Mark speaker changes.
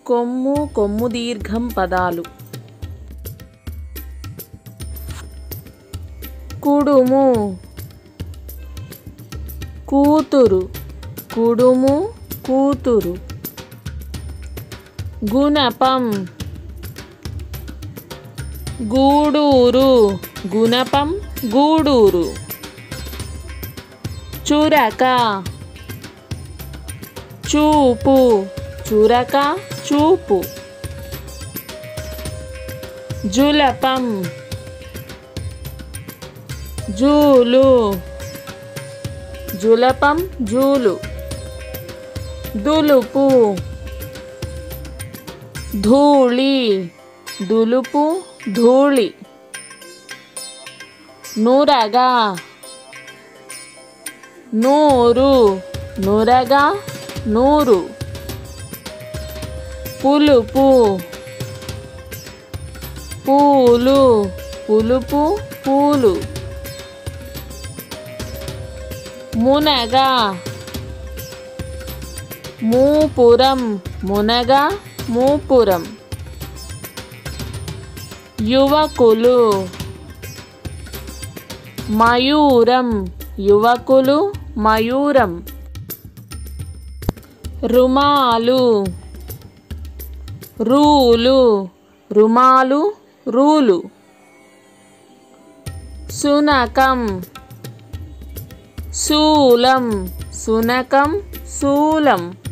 Speaker 1: కొమ్ము కొమ్ము దీర్ఘం పదాలు. కుడుము కూతురు కుడుము కూతురు. గుణపం గూడూరు గుణపం గూడూరు. చురక చూపు చురక చూపు. జులపం జూలు జులపం జూలు. దులుపు ధూళి దులుపు ధూళి. నురగ నూరు నురగ నూరు. పులుపు పూలు పులుపు పూలు. మునగ మూపురం మునగ మూపురం. యువకులు మయూరం యువకులు మయూరం. రుమాలు రూలు రుమాలు రూలు. సునకం శూలం సునకం శూలం.